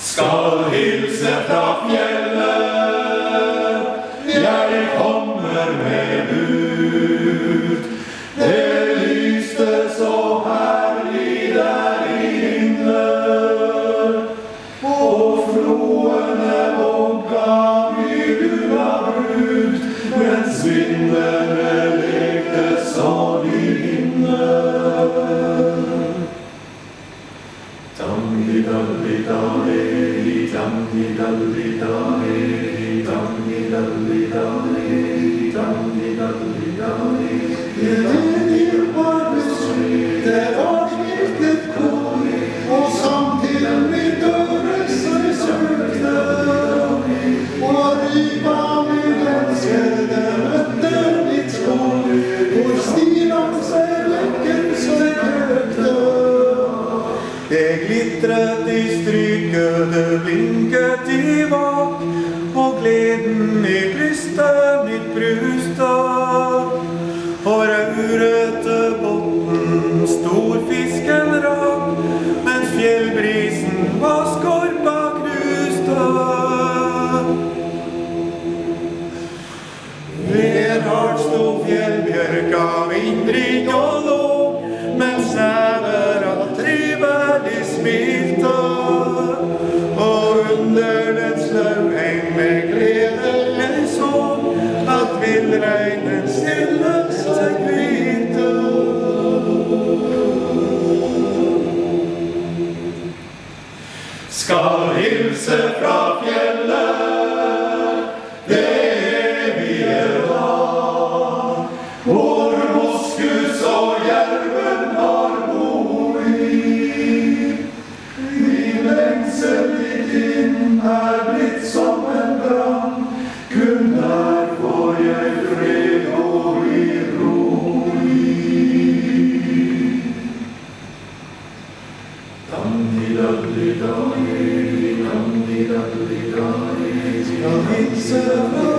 skal hilse fra fjellet, jeg kommer med bud. Det lyste så herlig der inne, og floene vågga myrgula brud, mens vindene lekte salig inne. Dam-di-dalli-dalli, dam-di-dalli-dalli, dam-di-dalli-dalli, dam-di-dalli-dalli. Det var beslut, det var sliktet kor, og samtidig mitt øre seg søkte, og riva min elskede møtte mitt skår, hvor stilen seg lekken seg krøkte. Det glittret i stryket, det blinket i vak, og gleden i brystet mitt brusta. Og raurete botten, storfisken rak, mens fjellbrisen var skorpa knusta. Vedhardt sto fjellbjørka vindrik og lå, mens sævera trivelig smilte, og under dens løvheng med glede jeg så at villreinen stille seg hvite. Skal hilse fra fjellet, det evige land, hvor moskus og jerven har bolig. Min lengsel ditt inn blitt som en brann, kun der får jeg fred og i ro. Dam-di-dalli-dalli, dam-di-dalli-dalli, skal hilse fra